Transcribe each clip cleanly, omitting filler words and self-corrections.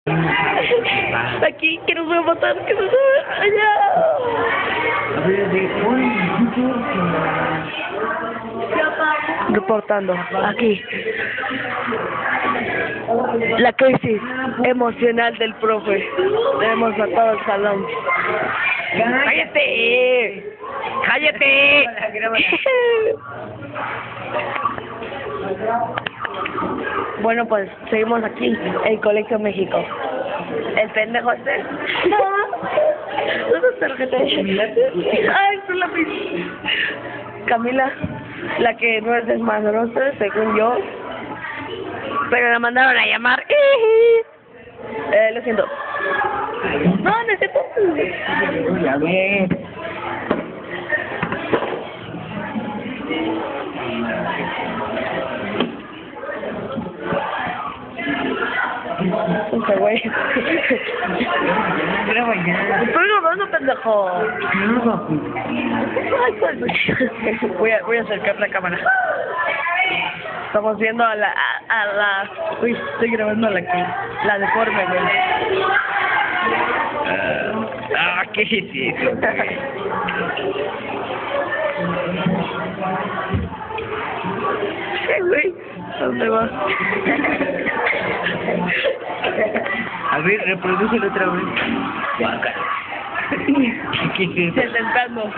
Aquí, que nos voy a matar, que nos voy a... allá. A ver, Reportando, aquí. La crisis emocional del profe. Le hemos matado al salón. ¡Cállate! ¡Cállate! Bueno, pues seguimos aquí, en Colegio México. ¿El pendejo este? No. ¿Dónde está el gente? Ay, es la Camila, la que no es desmadrosa, según yo. Pero la mandaron a llamar. Lo siento. No, no es cierto. a ver. Ese güey. Graba ya. Estoy grabando, pendejo. Graba. Ay, pues. Voy a acercar la cámara. Estamos viendo a la... Uy, estoy grabando a la deforme, güey. ¿Qué es eso? ¿Qué, güey? ¿Dónde va? A ver, reprodúcelo otra vez. ¿Qué es eso? Intentando.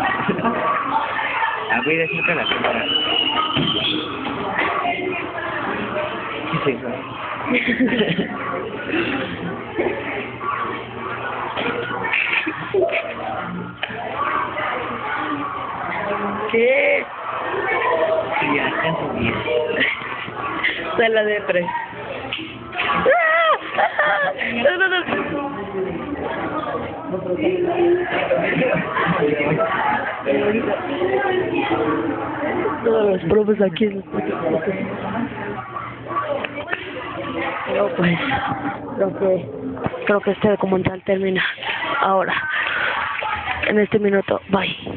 A ver, acerca la cámara. ¿Qué es eso? ¿Qué? Ya, está bien. De la de tres. No. Todos los profes aquí. No, pues, creo que este documental termina ahora, en este minuto. Bye.